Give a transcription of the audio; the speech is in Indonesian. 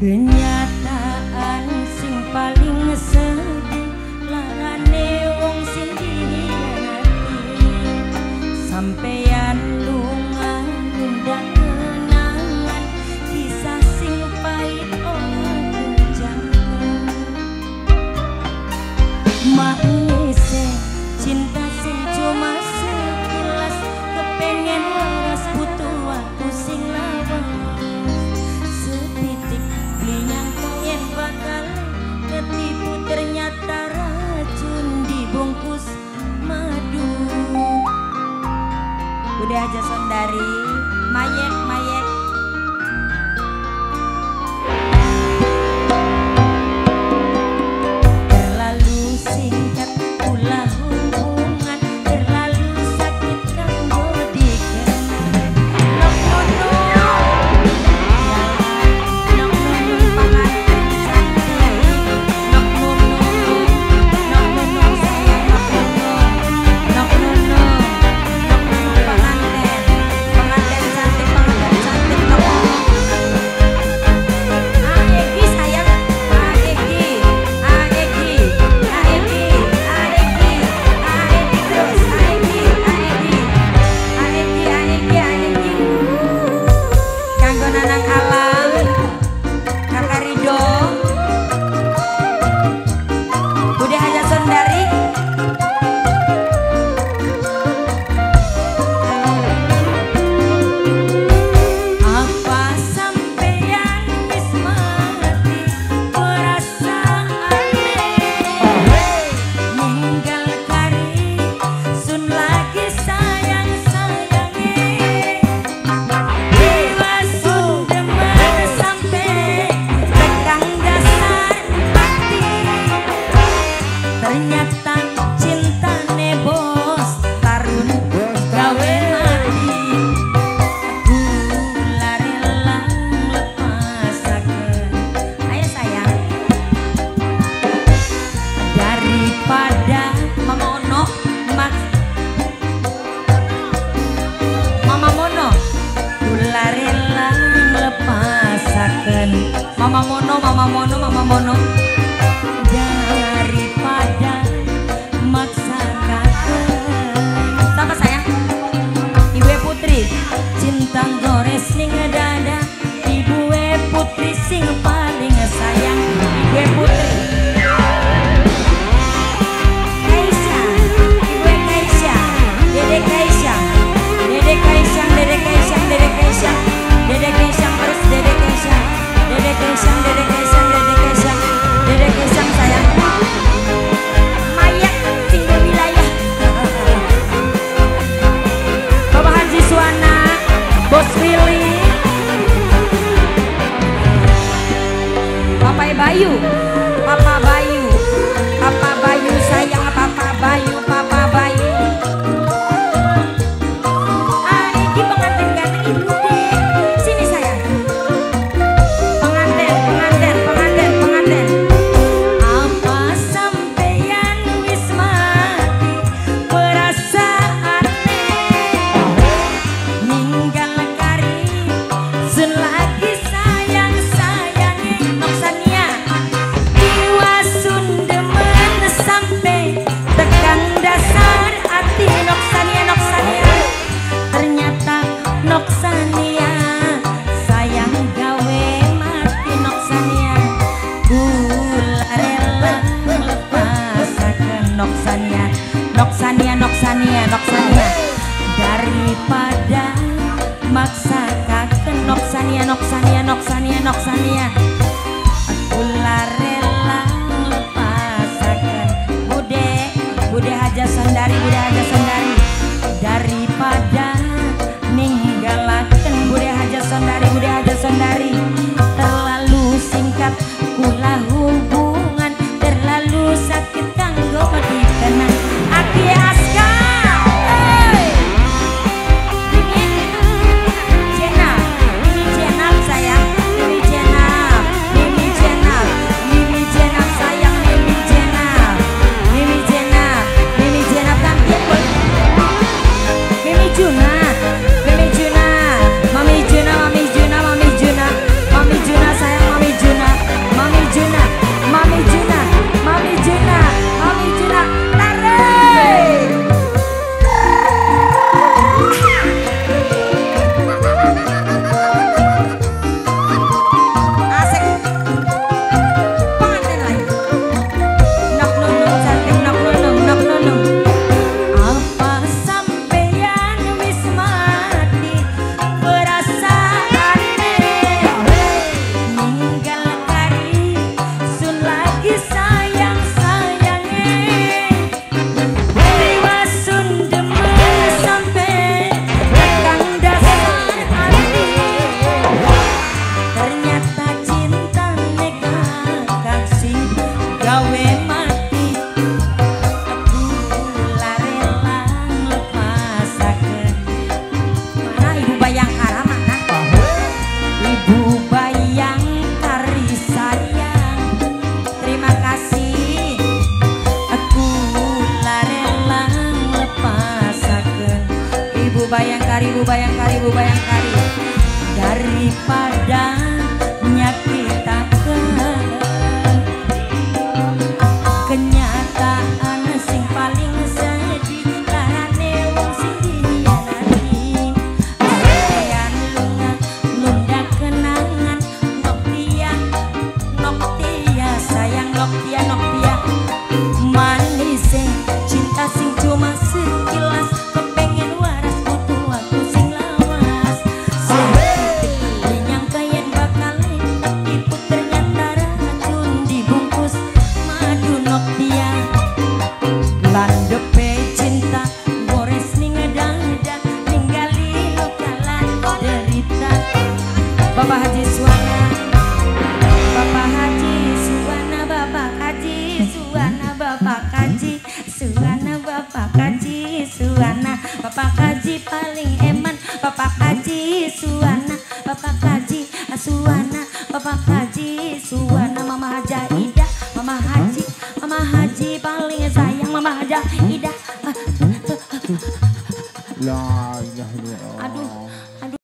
Kenyataan sing paling sedih larane wong sing dihianati. Sampeyan lunga ngundang kenangan kisah sing pahit ora kenjangan. Maise cinta sing cuma sekilas kepengen waras butuh waktu sing lawas. Sepitik nyangka yen bakal ketipu ternyata racun dibungkus madu. Udah aja Sondari, mayek. Terlalu singkat pula hubungan, terlalu sakit kanggo dikenang. Mama mono daripada maksa kakek. Sama sayang Ibu Putri cinta gores ning dada. Ibu Putri sing paling sayang. Ibu Putri Kaisya, Ibu Kaisya, Dede Kaisya, Dede Kaisya, Dede Kaisya, Dede Kaisya, Dede Kaisya terus Dede Kaisya, Dede Kaisya, Dede Kaisya, Dede Kaisya, Dede Kaisya sayang. Mayak tinggal wilayah. Bapak Haji Suwana, Bos Willy, Papa Bayu, Papa Bayu, Papa Bayu sayang, Papa Bayu, Papa Bayu. Ini pengantin ganteng Ibu deh. Sini sayang. Pengantin. Apa sampeyan wis mati perasaan ninggal kari sun lagi sayang-sayangi Noksania jiwa sun demen sampai tekan dasar hati Noksania ternyata Noksania sayang gawe mati Noksania kula rela lepasaken Noksania daripada maksa kaken Noksania kula rela lepasaken Bude Haja Sondari daripada ninggalaken Bude Haja Sondari terlalu singkat kula hubungan, terlalu sakit kanggo dikenang. Aki Aska ini channel sayang, ini channel Bayangkari, Bu Bayangkari. Daripada nyakitakeun kenyataan sing paling sedih larane wong sing dihianati. Awean lunga nunda kenangan Noktia sayang Noktia manis cinta sing cuma sekilas kepengen waras butuh waktu sing lawas sedetik dinyangka yen bakal tipu ternyata racun dibungkus madu Noktia landepe cinta gores ning dada ninggali lukalan derita. Bapak Haji Suwana, Bapak Haji Suwana, Bapak Haji Suwana, Bapak Haji Suwana, Bapak Haji Suwana, Bapak Haji paling eman, Bapak Haji Suwana, Bapak Haji Suwana, Bapak Haji Suwana, Mama Haja Mama Haji paling sayang, Mama Haja Ida. La ilaha illallah. Aduh.